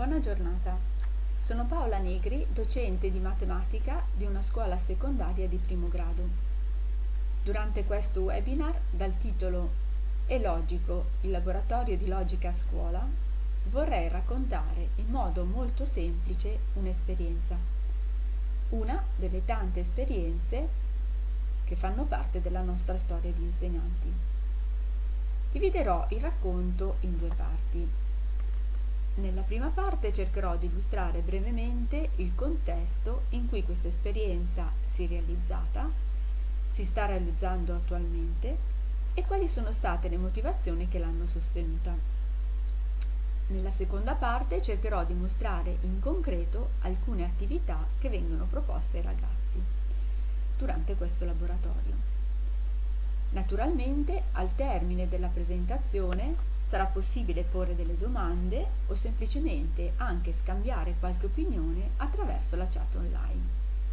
Buona giornata, sono Paola Negri, docente di matematica di una scuola secondaria di primo grado. Durante questo webinar, dal titolo È logico, il laboratorio di logica a scuola, vorrei raccontare in modo molto semplice un'esperienza, una delle tante esperienze che fanno parte della nostra storia di insegnanti. Dividerò il racconto in due parti. Nella prima parte cercherò di illustrare brevemente il contesto in cui questa esperienza si è realizzata, si sta realizzando attualmente e quali sono state le motivazioni che l'hanno sostenuta. Nella seconda parte cercherò di mostrare in concreto alcune attività che vengono proposte ai ragazzi durante questo laboratorio. Naturalmente, al termine della presentazione sarà possibile porre delle domande o semplicemente anche scambiare qualche opinione attraverso la chat online.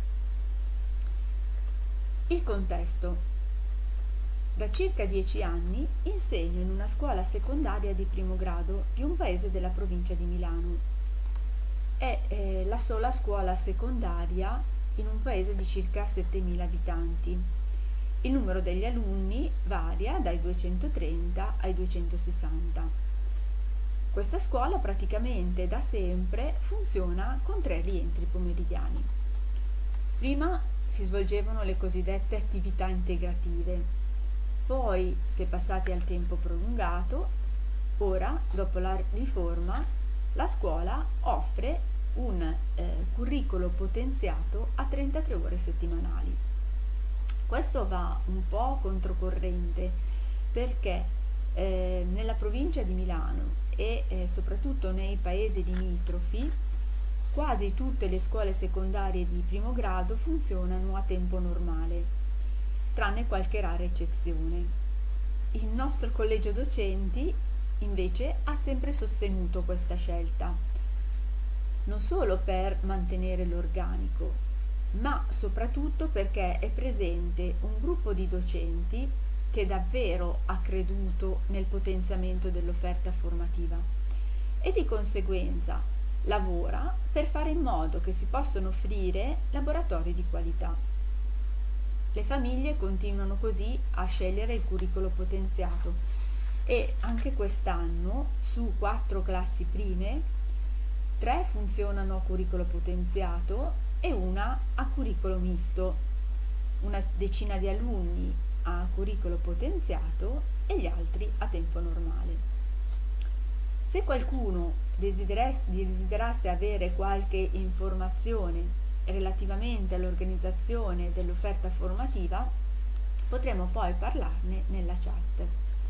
Il contesto. Da circa 10 anni insegno in una scuola secondaria di primo grado di un paese della provincia di Milano. È la sola scuola secondaria in un paese di circa 7.000 abitanti. Il numero degli alunni varia dai 230 ai 260. Questa scuola praticamente da sempre funziona con 3 rientri pomeridiani. Prima si svolgevano le cosiddette attività integrative, poi si è passati al tempo prolungato, ora, dopo la riforma, la scuola offre un curriculum potenziato a 33 ore settimanali. Questo va un po' controcorrente perché nella provincia di Milano e soprattutto nei paesi limitrofi quasi tutte le scuole secondarie di primo grado funzionano a tempo normale, tranne qualche rara eccezione. Il nostro collegio docenti invece ha sempre sostenuto questa scelta, non solo per mantenere l'organico, ma soprattutto perché è presente un gruppo di docenti che davvero ha creduto nel potenziamento dell'offerta formativa e di conseguenza lavora per fare in modo che si possano offrire laboratori di qualità. Le famiglie continuano così a scegliere il curriculum potenziato e anche quest'anno su 4 classi prime 3 funzionano a curriculum potenziato e una a curriculum misto, una decina di alunni a curriculum potenziato e gli altri a tempo normale. Se qualcuno desiderasse avere qualche informazione relativamente all'organizzazione dell'offerta formativa, potremo poi parlarne nella chat.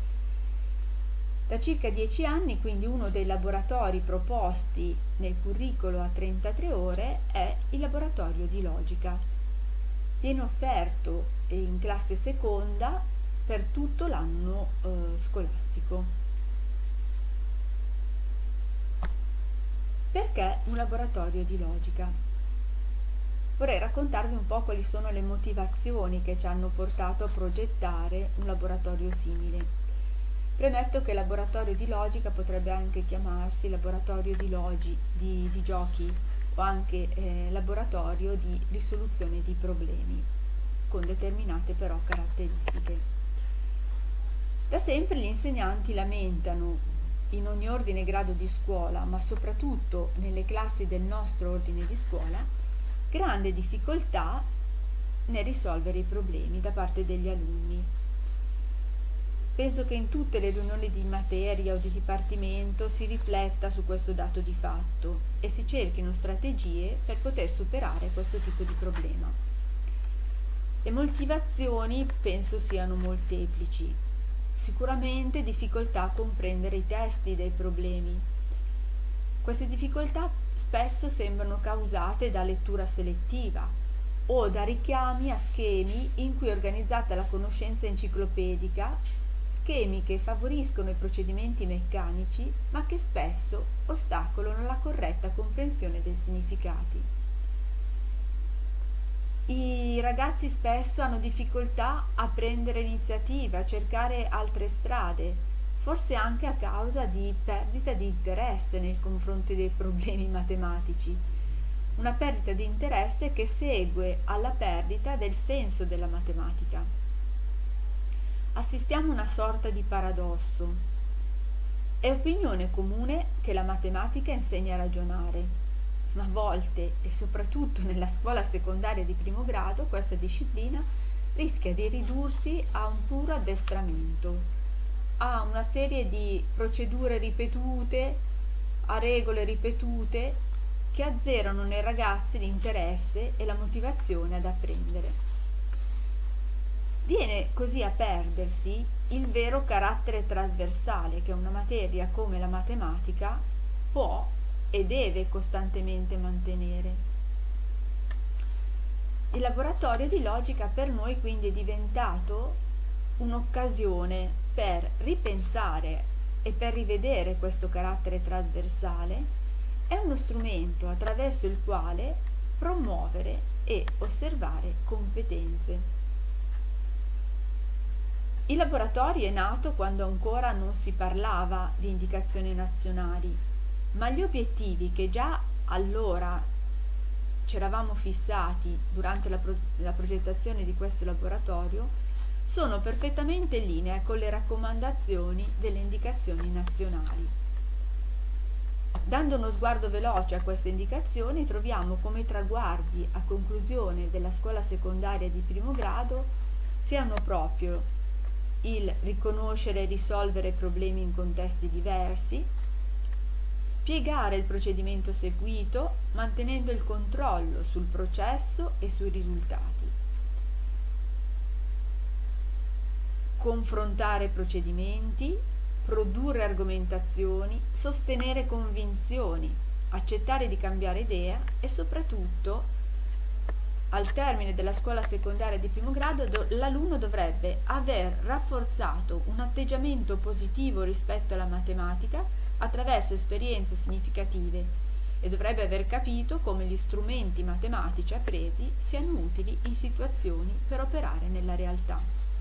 Da circa 10 anni, quindi, uno dei laboratori proposti nel curriculum a 33 ore è il laboratorio di logica. Viene offerto in classe seconda per tutto l'anno scolastico. Perché un laboratorio di logica? Vorrei raccontarvi un po' quali sono le motivazioni che ci hanno portato a progettare un laboratorio simile. Premetto che il laboratorio di logica potrebbe anche chiamarsi laboratorio di giochi o anche laboratorio di risoluzione di problemi, con determinate però caratteristiche. Da sempre gli insegnanti lamentano, in ogni ordine e grado di scuola, ma soprattutto nelle classi del nostro ordine di scuola, grande difficoltà nel risolvere i problemi da parte degli alunni. Penso che in tutte le riunioni di materia o di dipartimento si rifletta su questo dato di fatto e si cerchino strategie per poter superare questo tipo di problema. Le motivazioni penso siano molteplici. Sicuramente difficoltà a comprendere i testi dei problemi. Queste difficoltà spesso sembrano causate da lettura selettiva o da richiami a schemi in cui è organizzata la conoscenza enciclopedica, schemi che favoriscono i procedimenti meccanici ma che spesso ostacolano la corretta comprensione dei significati. I ragazzi spesso hanno difficoltà a prendere iniziativa, a cercare altre strade, forse anche a causa di perdita di interesse nei confronti dei problemi matematici, una perdita di interesse che segue alla perdita del senso della matematica. Assistiamo a una sorta di paradosso. È opinione comune che la matematica insegna a ragionare, ma a volte, e soprattutto nella scuola secondaria di primo grado, questa disciplina rischia di ridursi a un puro addestramento, a una serie di procedure ripetute, a regole ripetute, che azzerano nei ragazzi l'interesse e la motivazione ad apprendere. Viene così a perdersi il vero carattere trasversale che una materia come la matematica può e deve costantemente mantenere. Il laboratorio di logica per noi quindi è diventato un'occasione per ripensare e per rivedere questo carattere trasversale, è uno strumento attraverso il quale promuovere e osservare competenze. Il laboratorio è nato quando ancora non si parlava di indicazioni nazionali, ma gli obiettivi che già allora ci eravamo fissati durante la progettazione di questo laboratorio sono perfettamente in linea con le raccomandazioni delle indicazioni nazionali. Dando uno sguardo veloce a queste indicazioni, troviamo come traguardi a conclusione della scuola secondaria di primo grado siano proprio il riconoscere e risolvere problemi in contesti diversi, spiegare il procedimento seguito mantenendo il controllo sul processo e sui risultati, confrontare procedimenti, produrre argomentazioni, sostenere convinzioni, accettare di cambiare idea e soprattutto al termine della scuola secondaria di primo grado l'alunno dovrebbe aver rafforzato un atteggiamento positivo rispetto alla matematica attraverso esperienze significative e dovrebbe aver capito come gli strumenti matematici appresi siano utili in situazioni per operare nella realtà.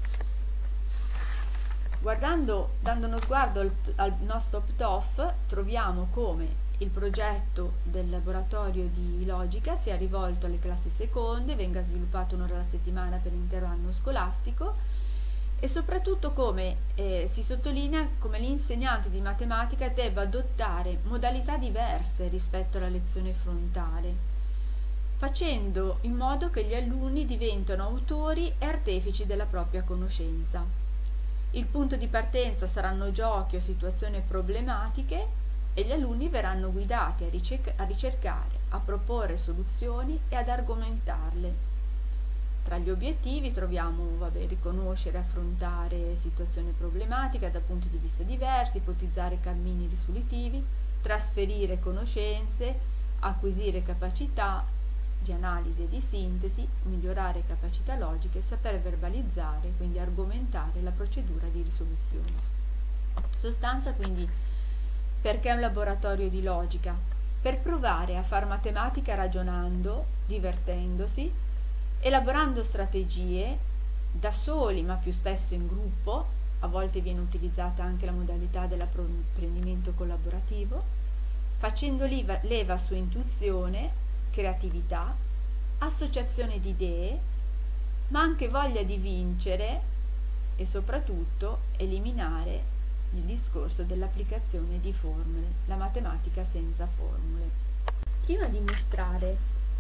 Dando uno sguardo al nostro PTOF, troviamo come il progetto del laboratorio di logica sia rivolto alle classi seconde, venga sviluppato un'ora alla settimana per l'intero anno scolastico e soprattutto come si sottolinea come l'insegnante di matematica debba adottare modalità diverse rispetto alla lezione frontale, facendo in modo che gli alunni diventino autori e artefici della propria conoscenza. Il punto di partenza saranno giochi o situazioni problematiche e gli alunni verranno guidati a ricercare, a proporre soluzioni e ad argomentarle. Tra gli obiettivi troviamo riconoscere e affrontare situazioni problematiche da punti di vista diversi, ipotizzare cammini risolutivi, trasferire conoscenze, acquisire capacità di analisi e di sintesi, migliorare capacità logiche, saper verbalizzare, quindi argomentare la procedura di risoluzione. Sostanza quindi perché è un laboratorio di logica? Per provare a far matematica ragionando, divertendosi, elaborando strategie da soli ma più spesso in gruppo, a volte viene utilizzata anche la modalità dell'apprendimento collaborativo, facendo leva su intuizione, creatività, associazione di idee, ma anche voglia di vincere e soprattutto eliminare il discorso dell'applicazione di formule, la matematica senza formule. Prima di mostrare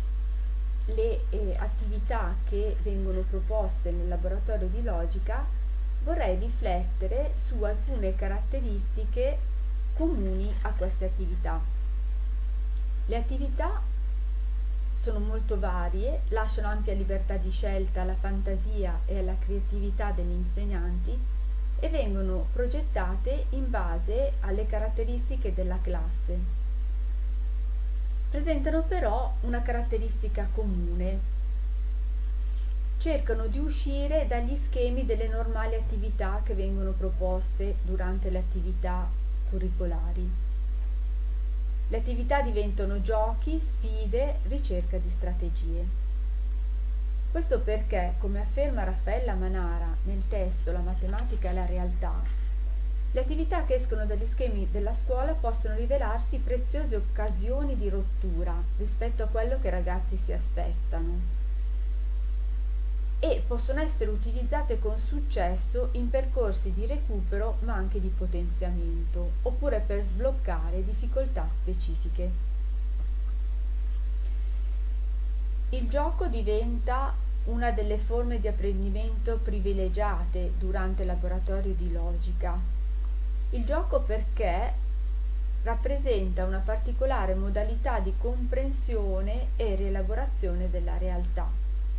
le attività che vengono proposte nel laboratorio di logica, vorrei riflettere su alcune caratteristiche comuni a queste attività. Le attività sono molto varie, lasciano ampia libertà di scelta alla fantasia e alla creatività degli insegnanti e vengono progettate in base alle caratteristiche della classe. Presentano però una caratteristica comune. Cercano di uscire dagli schemi delle normali attività che vengono proposte durante le attività curricolari. Le attività diventano giochi, sfide, ricerca di strategie. Questo perché, come afferma Raffaella Manara nel testo La matematica e la realtà, Le attività che escono dagli schemi della scuola possono rivelarsi preziose occasioni di rottura rispetto a quello che i ragazzi si aspettano e possono essere utilizzate con successo in percorsi di recupero ma anche di potenziamento, oppure per sbloccare difficoltà specifiche. Il gioco diventa una delle forme di apprendimento privilegiate durante il laboratorio di logica. Il gioco perché rappresenta una particolare modalità di comprensione e rielaborazione della realtà.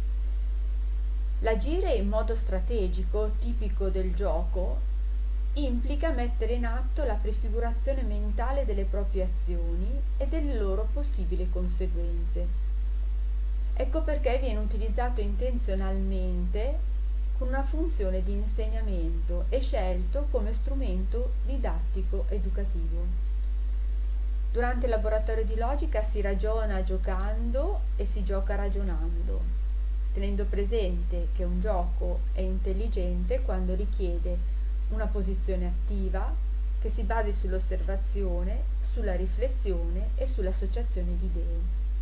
L'agire in modo strategico, tipico del gioco, implica mettere in atto la prefigurazione mentale delle proprie azioni e delle loro possibili conseguenze. Ecco perché viene utilizzato intenzionalmente con una funzione di insegnamento e scelto come strumento didattico educativo. Durante il laboratorio di logica si ragiona giocando e si gioca ragionando, tenendo presente che un gioco è intelligente quando richiede una posizione attiva che si basi sull'osservazione, sulla riflessione e sull'associazione di idee.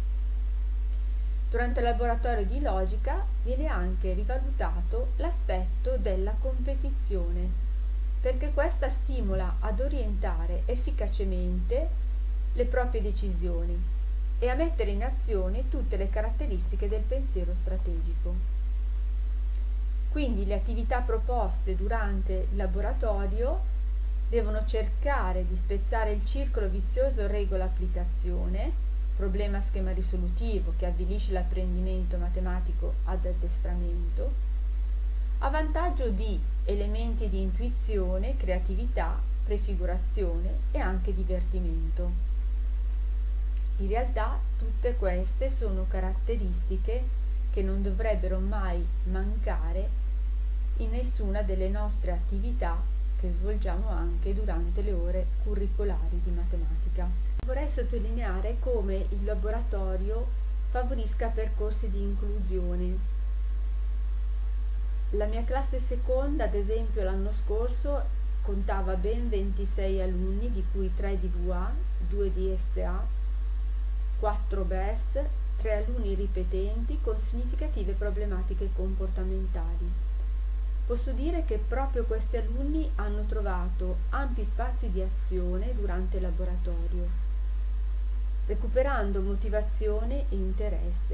Durante il laboratorio di logica viene anche rivalutato l'aspetto della competizione, perché questa stimola ad orientare efficacemente le proprie decisioni e a mettere in azione tutte le caratteristiche del pensiero strategico. Quindi le attività proposte durante il laboratorio devono cercare di spezzare il circolo vizioso regola-applicazione, problema-schema risolutivo che avvilisce l'apprendimento matematico ad addestramento, a vantaggio di elementi di intuizione, creatività, prefigurazione e anche divertimento. In realtà tutte queste sono caratteristiche che non dovrebbero mai mancare in nessuna delle nostre attività che svolgiamo anche durante le ore curricolari di matematica. Vorrei sottolineare come il laboratorio favorisca percorsi di inclusione. La mia classe seconda, ad esempio, l'anno scorso contava ben 26 alunni, di cui 3 di VA, 2 di SA, 4 BES, 3 alunni ripetenti con significative problematiche comportamentali. Posso dire che proprio questi alunni hanno trovato ampi spazi di azione durante il laboratorio, recuperando motivazione e interesse.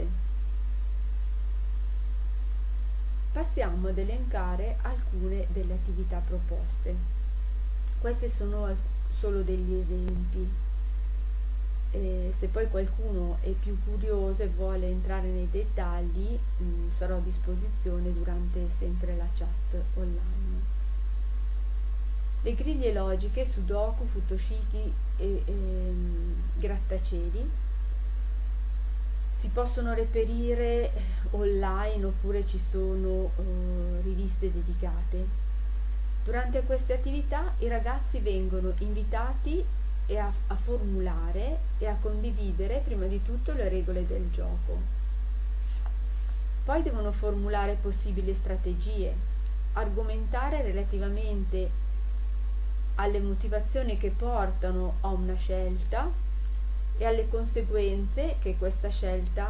Passiamo ad elencare alcune delle attività proposte. Questi sono solo degli esempi. Se poi qualcuno è più curioso e vuole entrare nei dettagli, sarò a disposizione durante sempre la chat online. Le griglie logiche, Sudoku, Futoshiki e grattacieli si possono reperire online oppure ci sono riviste dedicate. Durante queste attività i ragazzi vengono invitati a formulare e a condividere prima di tutto le regole del gioco. Poi devono formulare possibili strategie, argomentare relativamente alle motivazioni che portano a una scelta e alle conseguenze che questa scelta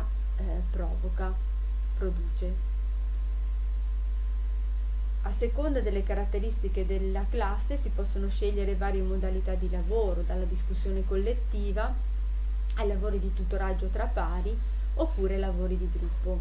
produce. A seconda delle caratteristiche della classe si possono scegliere varie modalità di lavoro, dalla discussione collettiva ai lavori di tutoraggio tra pari oppure lavori di gruppo.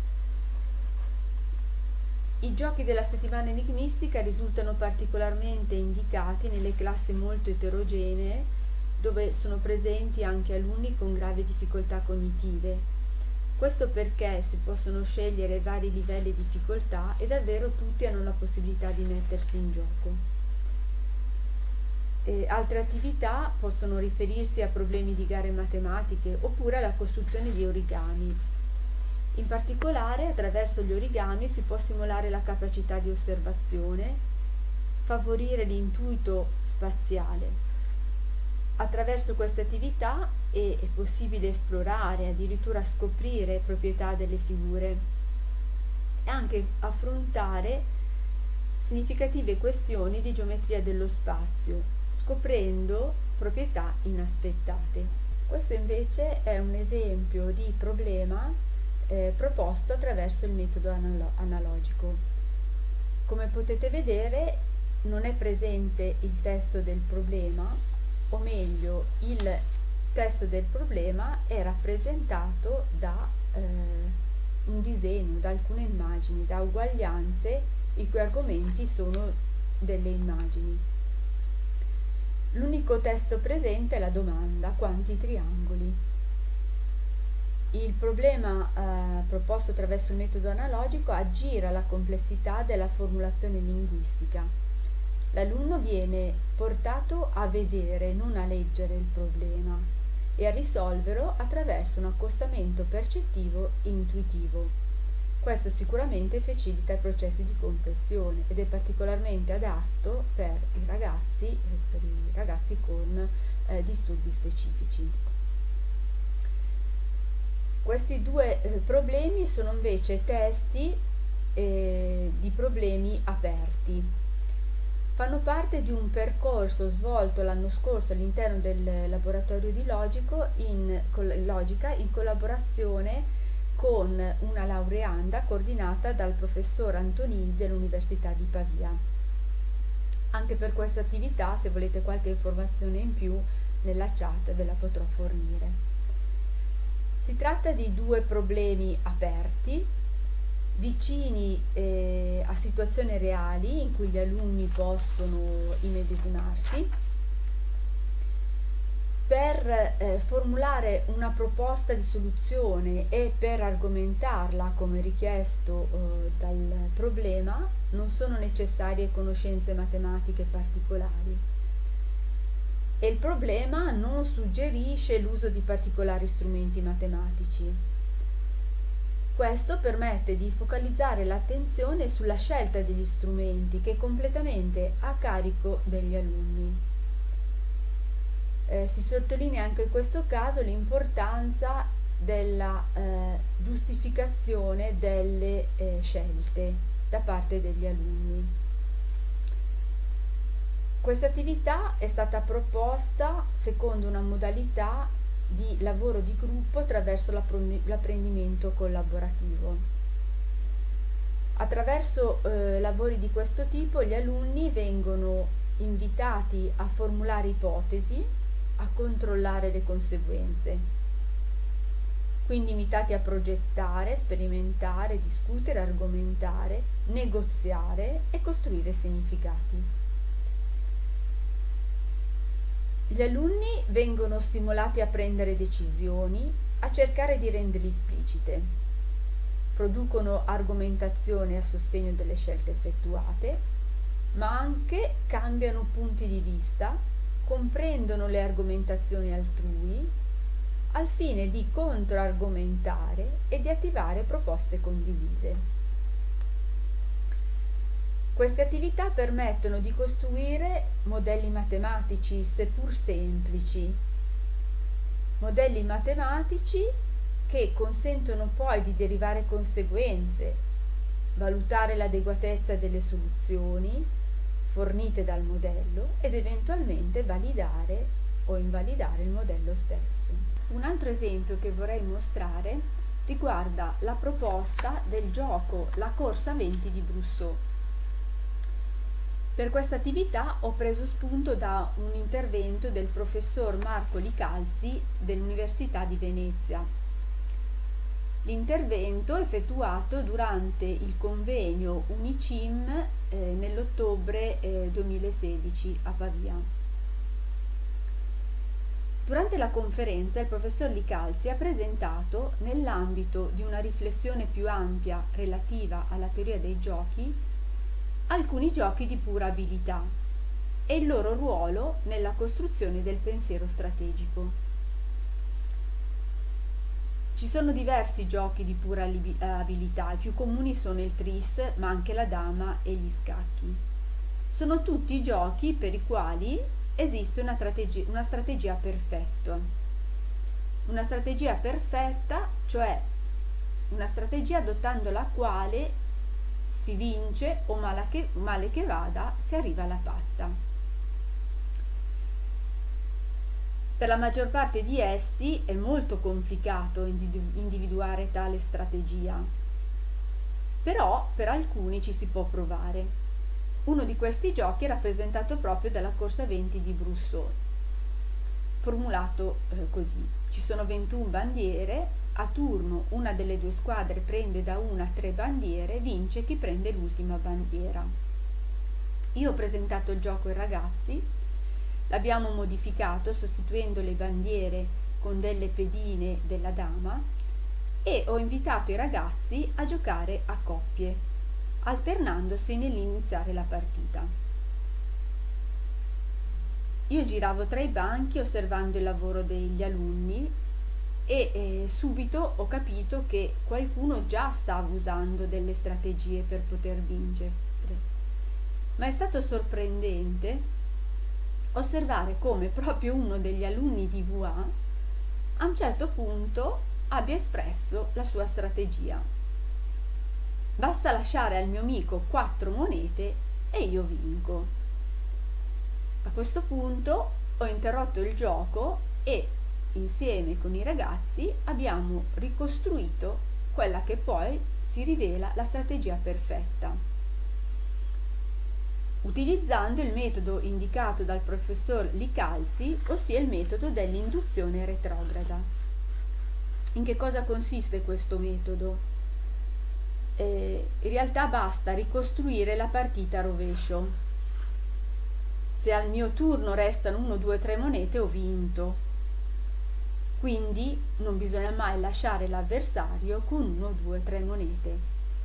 I giochi della settimana enigmistica risultano particolarmente indicati nelle classi molto eterogenee, dove sono presenti anche alunni con gravi difficoltà cognitive. Questo perché si possono scegliere vari livelli di difficoltà e davvero tutti hanno la possibilità di mettersi in gioco. Altre attività possono riferirsi a problemi di gare matematiche oppure alla costruzione di origami. In particolare, attraverso gli origami si può stimolare la capacità di osservazione, favorire l'intuito spaziale. Attraverso queste attività è possibile esplorare, addirittura scoprire proprietà delle figure e anche affrontare significative questioni di geometria dello spazio, scoprendo proprietà inaspettate. Questo invece è un esempio di problema proposto attraverso il metodo analogico. Come potete vedere, non è presente il testo del problema, o meglio, il testo del problema è rappresentato da un disegno, da alcune immagini, da uguaglianze i cui argomenti sono delle immagini. L'unico testo presente è la domanda: quanti triangoli? Il problema proposto attraverso il metodo analogico aggira la complessità della formulazione linguistica. L'alunno viene portato a vedere, non a leggere il problema, e a risolverlo attraverso un accostamento percettivo e intuitivo. Questo sicuramente facilita i processi di comprensione ed è particolarmente adatto per i ragazzi con disturbi specifici. Questi due problemi sono invece testi di problemi aperti. Fanno parte di un percorso svolto l'anno scorso all'interno del laboratorio di logica in collaborazione con una laureanda coordinata dal professor Antonini dell'Università di Pavia. Anche per questa attività, se volete qualche informazione in più, nella chat ve la potrò fornire. Si tratta di due problemi aperti, vicini a situazioni reali in cui gli alunni possono immedesimarsi. Per formulare una proposta di soluzione e per argomentarla come richiesto dal problema non sono necessarie conoscenze matematiche particolari e il problema non suggerisce l'uso di particolari strumenti matematici. Questo permette di focalizzare l'attenzione sulla scelta degli strumenti, che è completamente a carico degli alunni. Si sottolinea anche in questo caso l'importanza della giustificazione delle scelte da parte degli alunni. Questa attività è stata proposta secondo una modalità di lavoro di gruppo attraverso l'apprendimento collaborativo. Attraverso lavori di questo tipo gli alunni vengono invitati a formulare ipotesi, a controllare le conseguenze, quindi invitati a progettare, sperimentare, discutere, argomentare, negoziare e costruire significati. Gli alunni vengono stimolati a prendere decisioni, a cercare di renderle esplicite, producono argomentazione a sostegno delle scelte effettuate, ma anche cambiano punti di vista, comprendono le argomentazioni altrui al fine di controargomentare e di attivare proposte condivise. Queste attività permettono di costruire modelli matematici, seppur semplici, modelli matematici che consentono poi di derivare conseguenze, valutare l'adeguatezza delle soluzioni fornite dal modello ed eventualmente validare o invalidare il modello stesso. Un altro esempio che vorrei mostrare riguarda la proposta del gioco La corsa a venti di Brusseau. Per questa attività ho preso spunto da un intervento del professor Marco Licalzi dell'Università di Venezia. L'intervento effettuato durante il convegno Unicim nell'ottobre 2016 a Pavia. Durante la conferenza il professor Licalzi ha presentato, nell'ambito di una riflessione più ampia relativa alla teoria dei giochi, alcuni giochi di pura abilità e il loro ruolo nella costruzione del pensiero strategico. Ci sono diversi giochi di pura abilità, i più comuni sono il tris, ma anche la dama e gli scacchi. Sono tutti giochi per i quali esiste una strategia perfetta. Una strategia perfetta, cioè una strategia adottando la quale si vince o male che vada si arriva alla patta. Per la maggior parte di essi è molto complicato individuare tale strategia, però per alcuni ci si può provare. Uno di questi giochi è rappresentato proprio dalla corsa a venti di Brousseau, formulato così: ci sono 21 bandiere, a turno una delle due squadre prende da 1 a 3 bandiere, vince chi prende l'ultima bandiera. Io ho presentato il gioco ai ragazzi, l'abbiamo modificato sostituendo le bandiere con delle pedine della dama e ho invitato i ragazzi a giocare a coppie, alternandosi nell'iniziare la partita. Io giravo tra i banchi osservando il lavoro degli alunni e subito ho capito che qualcuno già stava usando delle strategie per poter vincere, ma è stato sorprendente osservare come proprio uno degli alunni di VA a un certo punto abbia espresso la sua strategia: basta lasciare al mio amico 4 monete e io vinco. A questo punto ho interrotto il gioco e insieme con i ragazzi abbiamo ricostruito quella che poi si rivela la strategia perfetta, utilizzando il metodo indicato dal professor Licalzi, ossia il metodo dell'induzione retrograda. In che cosa consiste questo metodo? In realtà basta ricostruire la partita a rovescio. Se al mio turno restano 1, 2, 3 monete, ho vinto. Quindi non bisogna mai lasciare l'avversario con 1, 2, 3 monete.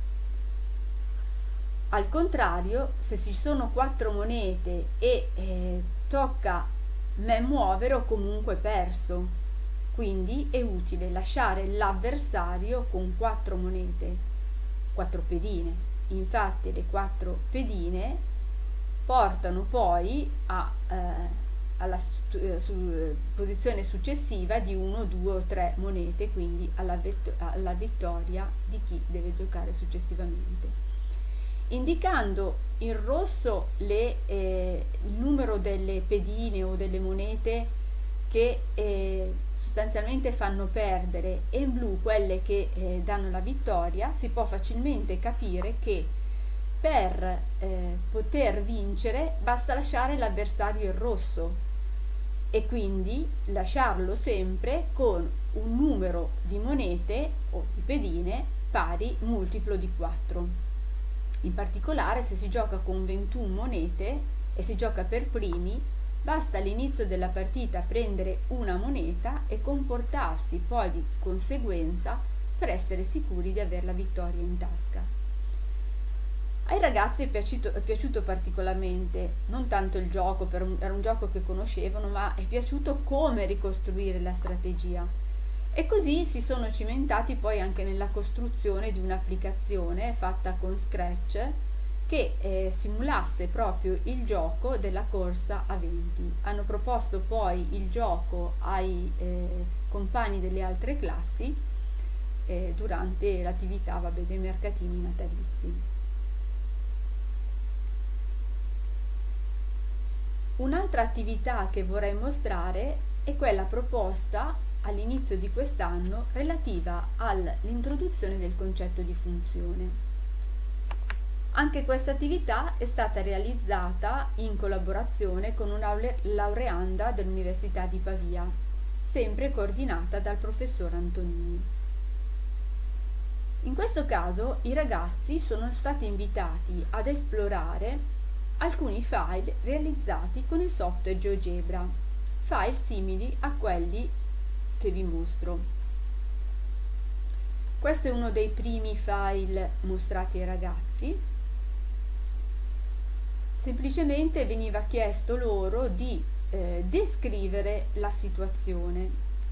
Al contrario, se ci sono 4 monete e tocca me muovere, ho comunque perso. Quindi è utile lasciare l'avversario con 4 monete, 4 pedine. Infatti le 4 pedine portano poi alla posizione successiva di 1, 2 o 3 monete, quindi alla vittoria di chi deve giocare successivamente. Indicando in rosso il numero delle pedine o delle monete che sostanzialmente fanno perdere e in blu quelle che danno la vittoria, si può facilmente capire che per poter vincere basta lasciare l'avversario in rosso e quindi lasciarlo sempre con un numero di monete o di pedine pari multiplo di 4. In particolare, se si gioca con 21 monete e si gioca per primi, basta all'inizio della partita prendere una moneta e comportarsi poi di conseguenza per essere sicuri di avere la vittoria in tasca. Ai ragazzi è piaciuto particolarmente, non tanto il gioco, era un gioco che conoscevano, ma è piaciuto come ricostruire la strategia. E così si sono cimentati poi anche nella costruzione di un'applicazione fatta con Scratch che simulasse proprio il gioco della corsa a venti. Hanno proposto poi il gioco ai compagni delle altre classi durante l'attività dei mercatini natalizi. Un'altra attività che vorrei mostrare è quella proposta all'inizio di quest'anno relativa all'introduzione del concetto di funzione. Anche questa attività è stata realizzata in collaborazione con una laureanda dell'Università di Pavia, sempre coordinata dal professor Antonini. In questo caso i ragazzi sono stati invitati ad esplorare alcuni file realizzati con il software GeoGebra, file simili a quelli che vi mostro. Questo è uno dei primi file mostrati ai ragazzi. Semplicemente veniva chiesto loro di descrivere la situazione.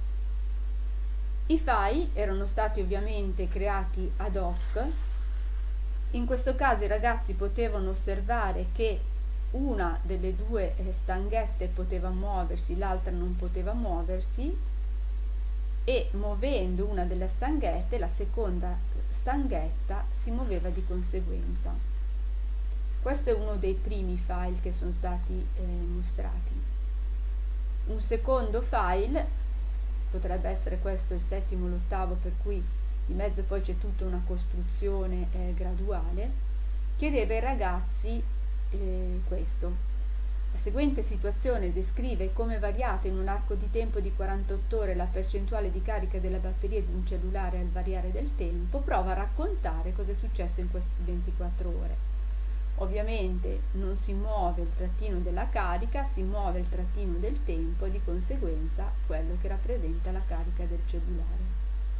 I file erano stati ovviamente creati ad hoc. In questo caso i ragazzi potevano osservare che una delle due stanghette poteva muoversi, l'altra non poteva muoversi, e muovendo una delle stanghette, la seconda stanghetta si muoveva di conseguenza. Questo è uno dei primi file che sono stati mostrati. Un secondo file, potrebbe essere questo il settimo o l'ottavo, per cui di mezzo poi c'è tutta una costruzione graduale, chiedeva ai ragazzi questo. La seguente situazione descrive come variata in un arco di tempo di 48 ore la percentuale di carica della batteria di un cellulare al variare del tempo. Prova a raccontare cosa è successo in queste 24 ore. Ovviamente non si muove il trattino della carica, si muove il trattino del tempo e di conseguenza quello che rappresenta la carica del cellulare.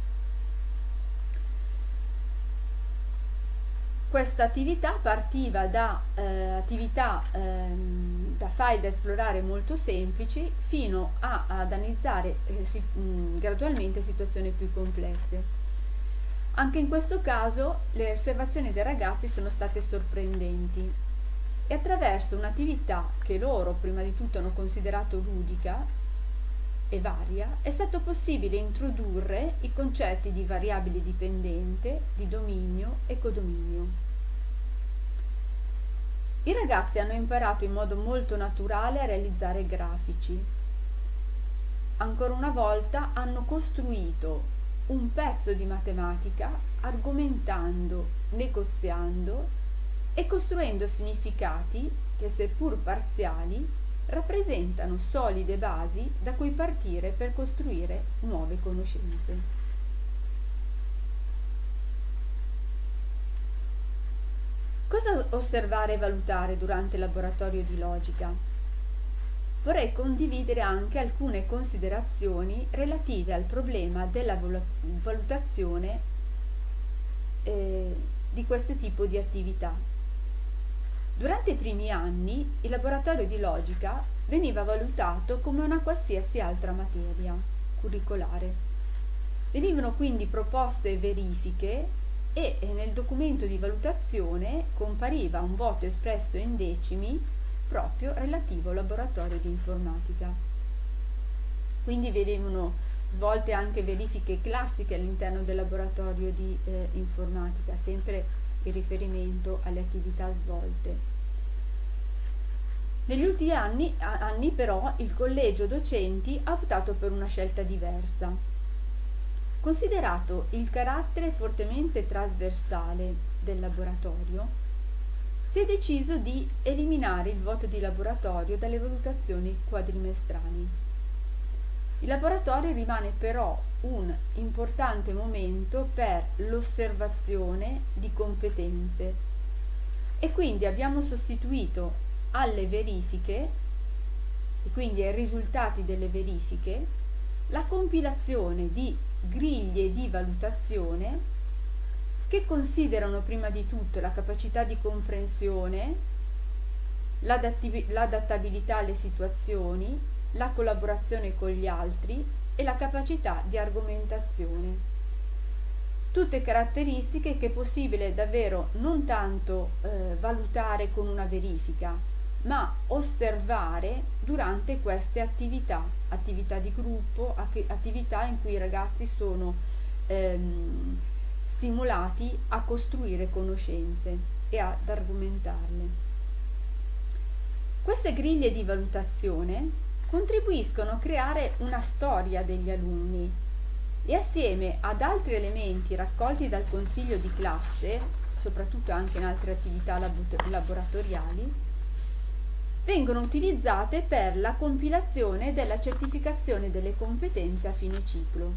Questa attività partiva da file da esplorare molto semplici fino ad analizzare gradualmente situazioni più complesse. Anche in questo caso le osservazioni dei ragazzi sono state sorprendenti e attraverso un'attività che loro prima di tutto hanno considerato ludica e varia, è stato possibile introdurre i concetti di variabile dipendente, di dominio e codominio. I ragazzi hanno imparato in modo molto naturale a realizzare grafici. Ancora una volta hanno costruito un pezzo di matematica argomentando, negoziando e costruendo significati che, seppur parziali, rappresentano solide basi da cui partire per costruire nuove conoscenze. Cosa osservare e valutare durante il laboratorio di logica? Vorrei condividere anche alcune considerazioni relative al problema della valutazione di questo tipo di attività. Durante i primi anni il laboratorio di logica veniva valutato come una qualsiasi altra materia curricolare. Venivano quindi proposte verifiche e nel documento di valutazione compariva un voto espresso in decimi proprio relativo al laboratorio di informatica. Quindi venivano svolte anche verifiche classiche all'interno del laboratorio di informatica, sempre in riferimento alle attività svolte. Negli ultimi anni però il collegio docenti ha optato per una scelta diversa. Considerato il carattere fortemente trasversale del laboratorio, si è deciso di eliminare il voto di laboratorio dalle valutazioni quadrimestrali. Il laboratorio rimane però un importante momento per l'osservazione di competenze e quindi abbiamo sostituito alle verifiche e quindi ai risultati delle verifiche la compilazione di griglie di valutazione che considerano prima di tutto la capacità di comprensione, l'adattabilità alle situazioni, la collaborazione con gli altri e la capacità di argomentazione. Tutte caratteristiche che è possibile davvero non tanto valutare con una verifica, ma osservare durante queste attività di gruppo, attività in cui i ragazzi sono stimolati a costruire conoscenze e ad argomentarle. Queste griglie di valutazione contribuiscono a creare una storia degli alunni e assieme ad altri elementi raccolti dal consiglio di classe, soprattutto anche in altre attività laboratoriali, vengono utilizzate per la compilazione della certificazione delle competenze a fine ciclo.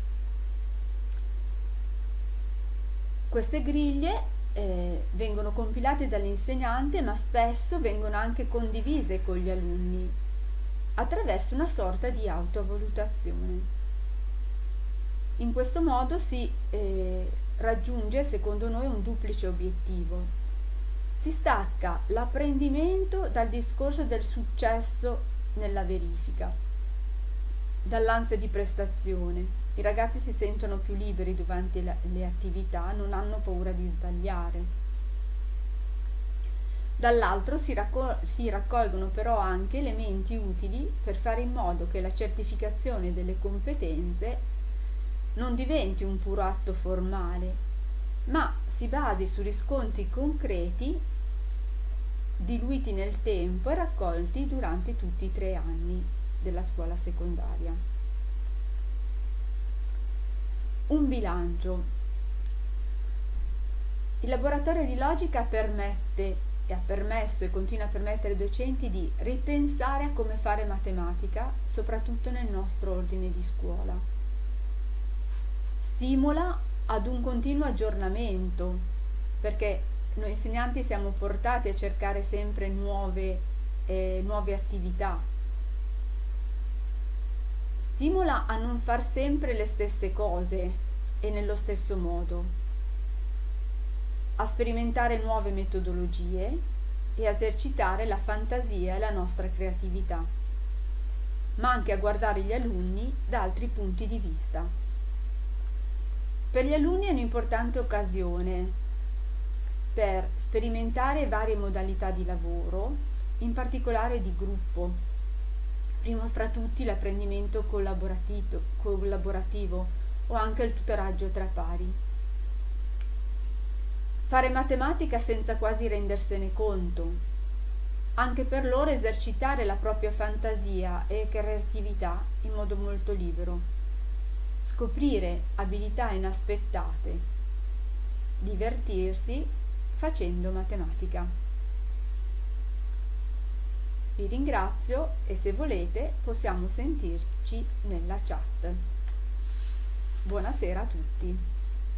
Queste griglie vengono compilate dall'insegnante, ma spesso vengono anche condivise con gli alunni attraverso una sorta di autovalutazione. In questo modo si raggiunge, secondo noi, un duplice obiettivo. Si stacca l'apprendimento dal discorso del successo nella verifica, dall'ansia di prestazione. I ragazzi si sentono più liberi durante le attività, non hanno paura di sbagliare. Dall'altro si raccolgono però anche elementi utili per fare in modo che la certificazione delle competenze non diventi un puro atto formale, ma si basi su riscontri concreti diluiti nel tempo e raccolti durante tutti i 3 anni della scuola secondaria. Un bilancio. Il laboratorio di logica permette e ha permesso e continua a permettere ai docenti di ripensare a come fare matematica, soprattutto nel nostro ordine di scuola. Stimola ad un continuo aggiornamento, perché noi insegnanti siamo portati a cercare sempre nuove attività. Stimola a non far sempre le stesse cose e nello stesso modo, a sperimentare nuove metodologie e a esercitare la fantasia e la nostra creatività, ma anche a guardare gli alunni da altri punti di vista. Per gli alunni è un'importante occasione per sperimentare varie modalità di lavoro, in particolare di gruppo, primo fra tutti l'apprendimento collaborativo o anche il tutoraggio tra pari. Fare matematica senza quasi rendersene conto, anche per loro esercitare la propria fantasia e creatività in modo molto libero, scoprire abilità inaspettate, divertirsi facendo matematica. Vi ringrazio e se volete possiamo sentirci nella chat. Buonasera a tutti.